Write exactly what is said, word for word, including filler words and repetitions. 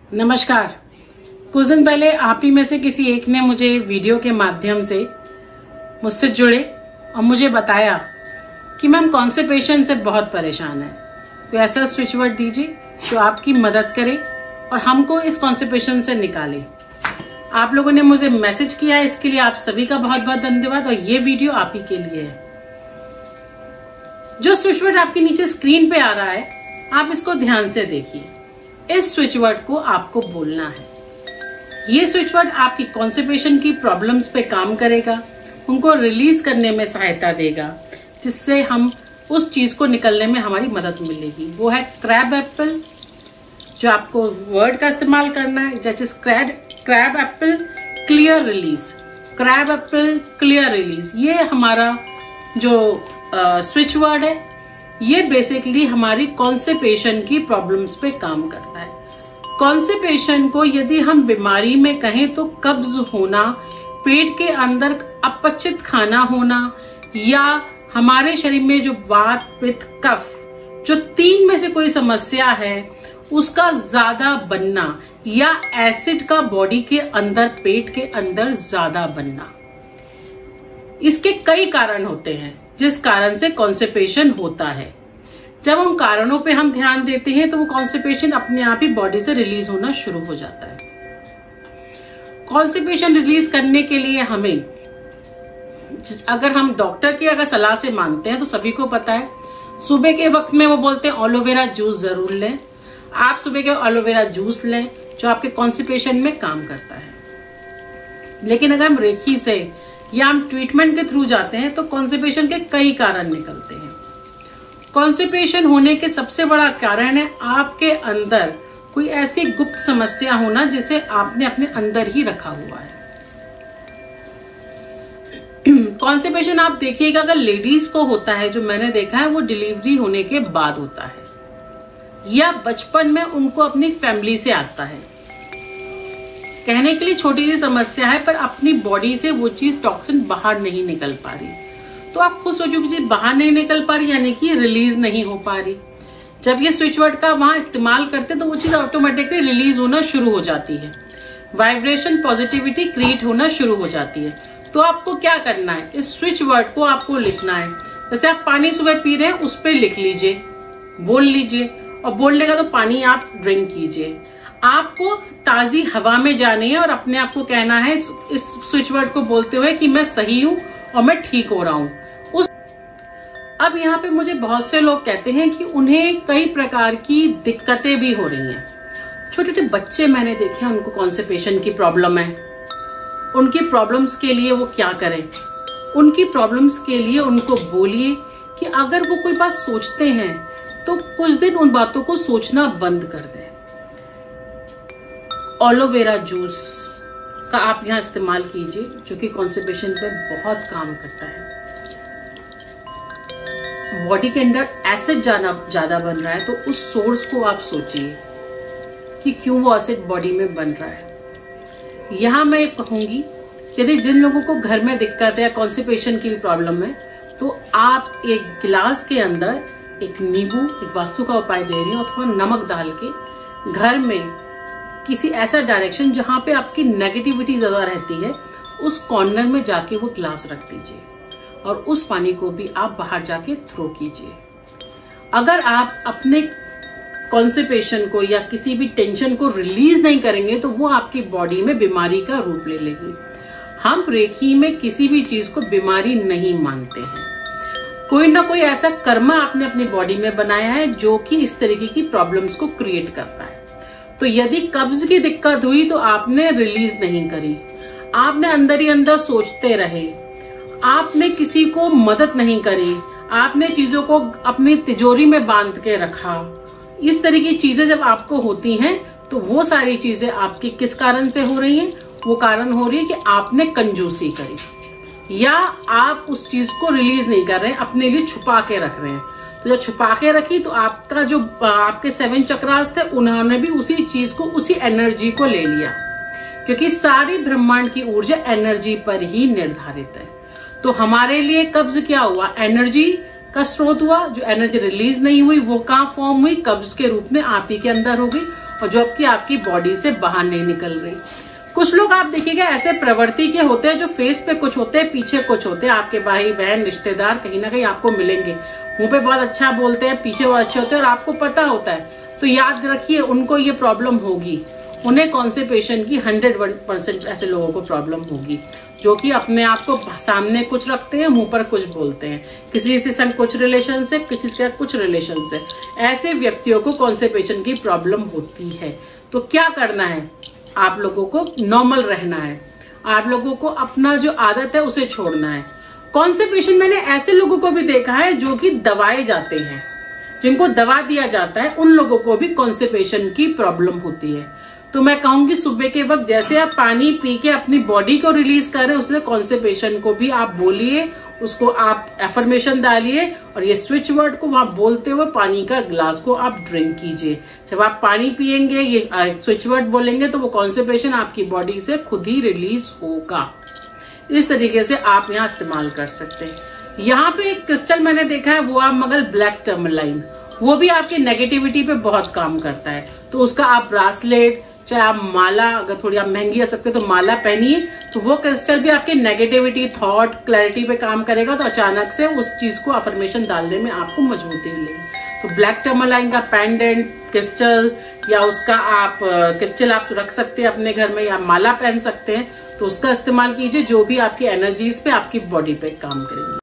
नमस्कार। कुछ दिन पहले आप ही में से किसी एक ने मुझे वीडियो के माध्यम से मुझसे जुड़े और मुझे बताया कि मैम कॉन्स्टिपेशन से बहुत परेशान है, तो ऐसा स्विच वर्ड दीजिए जो आपकी मदद करे और हमको इस कॉन्स्टिपेशन से निकाले। आप लोगों ने मुझे मैसेज किया, इसके लिए आप सभी का बहुत बहुत धन्यवाद। और ये वीडियो आप ही के लिए है। जो स्विच वर्ड आपके नीचे स्क्रीन पे आ रहा है, आप इसको ध्यान से देखिए। इस स्विच वर्ड को आपको बोलना है। ये स्विच वर्ड आपकी कॉन्स्टिपेशन की प्रॉब्लम्स पे काम करेगा, उनको रिलीज करने में सहायता देगा, जिससे हम उस चीज को निकलने में हमारी मदद मिलेगी। वो है क्रैब एप्पल। जो आपको वर्ड का इस्तेमाल करना है, जैसे स्क्रैड crab apple clear release, crab apple clear release. ये हमारा जो स्विच वर्ड है, ये बेसिकली हमारी कॉन्स्टिपेशन की प्रॉब्लम्स पे काम करता है। कॉन्स्टिपेशन को यदि हम बीमारी में कहें तो कब्ज होना, पेट के अंदर अपचित खाना होना, या हमारे शरीर में जो वात पित्त कफ, जो तीन में से कोई समस्या है उसका ज्यादा बनना, या एसिड का बॉडी के अंदर पेट के अंदर ज्यादा बनना। इसके कई कारण होते हैं जिस कारण से कॉन्स्टिपेशन होता है। जब उन कारणों पे हम ध्यान देते हैं तो वो कॉन्स्टिपेशन अपने आप ही बॉडी से रिलीज होना शुरू हो जाता है। कॉन्स्टिपेशन रिलीज करने के लिए हमें, अगर हम डॉक्टर की अगर सलाह से मानते हैं तो सभी को पता है, सुबह के वक्त में वो बोलते हैं एलोवेरा जूस जरूर लें। आप सुबह के एलोवेरा जूस लें जो आपके कॉन्स्टिपेशन में काम करता है। लेकिन अगर हम रेखी से या हम ट्रीटमेंट के थ्रू जाते हैं तो कॉन्स्टिपेशन के कई कारण निकलते हैं। कॉन्स्टिपेशन होने के सबसे बड़ा कारण है आपके अंदर कोई ऐसी गुप्त समस्या होना जिसे आपने अपने अंदर ही रखा हुआ है। कॉन्स्टिपेशन आप देखिएगा, अगर लेडीज को होता है, जो मैंने देखा है, वो डिलीवरी होने के बाद होता है या बचपन में उनको अपनी फैमिली से आता है। कहने के लिए छोटी सी समस्या है, पर अपनी बॉडी से वो चीज टॉक्सिन बाहर नहीं निकल पा रही। तो आप खुद सोचो कि बाहर नहीं निकल पा रही, यानी कि रिलीज नहीं हो पा रही। जब ये स्विच वर्ड का वहां इस्तेमाल करते तो वो चीज ऑटोमेटिकली रिलीज होना शुरू हो जाती है, वाइब्रेशन पॉजिटिविटी क्रिएट होना शुरू हो जाती है। तो आपको क्या करना है, इस स्विच वर्ड को आपको लिखना है। जैसे आप पानी सुबह पी रहे हैं, उस पर लिख लीजिए, बोल लीजिए, और बोलने का तो पानी आप ड्रिंक कीजिए। आपको ताजी हवा में जानी है और अपने आप को कहना है इस, इस स्विच वर्ड को बोलते हुए कि मैं सही हूं और मैं ठीक हो रहा हूं। उस अब यहाँ पे मुझे बहुत से लोग कहते हैं कि उन्हें कई प्रकार की दिक्कतें भी हो रही हैं। छोटे छोटे बच्चे मैंने देखे हैं, उनको कॉन्स्टिपेशन की प्रॉब्लम है। उनकी प्रॉब्लम्स के लिए वो क्या करें? उनकी प्रॉब्लम्स के लिए उनको बोलिए कि अगर वो कोई बात सोचते हैं तो कुछ दिन उन बातों को सोचना बंद कर दें। एलोवेरा जूस का आप यहाँ इस्तेमाल कीजिए, जो कि कॉन्स्टिपेशन पे बहुत काम करता है। बॉडी के अंदर एसिड ज्यादा बन रहा है तो उस सोर्स को आप सोचिए कि क्यों वो एसिड बॉडी में बन रहा है। यहाँ मैं कहूंगी, यदि जिन लोगों को घर में दिक्कत है, कॉन्स्टिपेशन की प्रॉब्लम है, तो आप एक गिलास के अंदर एक नींबू, एक वास्तु का उपाय दे रही हूँ, और थोड़ा नमक डाल के घर में किसी ऐसा डायरेक्शन जहां पे आपकी नेगेटिविटी ज्यादा रहती है, उस कॉर्नर में जाके वो ग्लास रख दीजिए और उस पानी को भी आप बाहर जाके थ्रो कीजिए। अगर आप अपने कॉन्स्टिपेशन को या किसी भी टेंशन को रिलीज नहीं करेंगे तो वो आपकी बॉडी में बीमारी का रूप ले लेगी। हम रेखी में किसी भी चीज को बीमारी नहीं मानते हैं। कोई ना कोई ऐसा कर्म आपने अपनी बॉडी में बनाया है जो कि इस तरीके की प्रॉब्लम्स को क्रिएट करता है। तो यदि कब्ज की दिक्कत हुई तो आपने रिलीज नहीं करी, आपने अंदर ही अंदर सोचते रहे, आपने किसी को मदद नहीं करी, आपने चीजों को अपनी तिजोरी में बांध के रखा। इस तरह की चीजें जब आपको होती हैं तो वो सारी चीजें आपकी किस कारण से हो रही हैं? वो कारण हो रही है कि आपने कंजूसी करी या आप उस चीज को रिलीज नहीं कर रहे हैं, अपने लिए छुपा के रख रहे हैं। तो जब छुपा के रखी तो आपका जो आपके सेवन चक्रास थे, उन्होंने भी उसी चीज को, उसी एनर्जी को ले लिया, क्योंकि सारी ब्रह्मांड की ऊर्जा एनर्जी पर ही निर्धारित है। तो हमारे लिए कब्ज क्या हुआ? एनर्जी का स्रोत हुआ। जो एनर्जी रिलीज नहीं हुई वो कहाँ फॉर्म हुई? कब्ज के रूप में आप ही के अंदर हो गई और जो आपकी आपकी बॉडी से बाहर नहीं निकल रही। कुछ लोग आप देखिएगा ऐसे प्रवृत्ति के होते हैं जो फेस पे कुछ होते हैं, पीछे कुछ होते हैं। आपके भाई बहन रिश्तेदार कहीं ना कहीं आपको मिलेंगे, मुंह पे बहुत अच्छा बोलते हैं, पीछे बहुत अच्छे होते हैं और आपको पता होता है। तो याद रखिए उनको ये प्रॉब्लम होगी, उन्हें कॉन्स्टिपेशन की हंड्रेड परसेंट ऐसे लोगों को प्रॉब्लम होगी जो कि अपने आप को सामने कुछ रखते हैं, मुंह पर कुछ बोलते हैं, किसी से संग कुछ रिलेशन से, किसी से कुछ रिलेशन से। ऐसे व्यक्तियों को कॉन्स्टिपेशन की प्रॉब्लम होती है। तो क्या करना है, आप लोगों को नॉर्मल रहना है, आप लोगों को अपना जो आदत है उसे छोड़ना है। कॉन्स्टिपेशन मैंने ऐसे लोगों को भी देखा है जो कि दवाए जाते हैं, जिनको दवा दिया जाता है, उन लोगों को भी कॉन्स्टिपेशन की प्रॉब्लम होती है। तो मैं कहूंगी सुबह के वक्त जैसे आप पानी पी के अपनी बॉडी को रिलीज कर रहे हैं, उससे कॉन्स्टिपेशन को भी आप बोलिए, उसको आप एफर्मेशन डालिए और ये स्विच वर्ड को वहां बोलते हुए पानी का ग्लास को आप ड्रिंक कीजिए। जब आप पानी पिएंगे, ये स्विच वर्ड बोलेंगे, तो वो कॉन्स्टिपेशन आपकी बॉडी से खुद ही रिलीज होगा। इस तरीके से आप यहाँ इस्तेमाल कर सकते हैं। यहाँ पे एक क्रिस्टल मैंने देखा है, वो आप मगर ब्लैक टर्मलाइन, वो भी आपकी नेगेटिविटी पे बहुत काम करता है। तो उसका आप ब्रासलेट, चाहे आप माला, अगर थोड़ी आप महंगी आ सकते तो माला पहनिए, तो वो क्रिस्टल भी आपके नेगेटिविटी, थॉट, क्लैरिटी पे काम करेगा। तो अचानक से उस चीज को अफर्मेशन डालने में आपको मजबूती मिलेगी। तो ब्लैक टर्मलाइन का पेंडेंट, क्रिस्टल, या उसका आप क्रिस्टल आप रख सकते हैं अपने घर में, या माला पहन सकते हैं, तो उसका इस्तेमाल कीजिए, जो भी आपकी एनर्जीज पे, आपकी बॉडी पे काम करेंगे।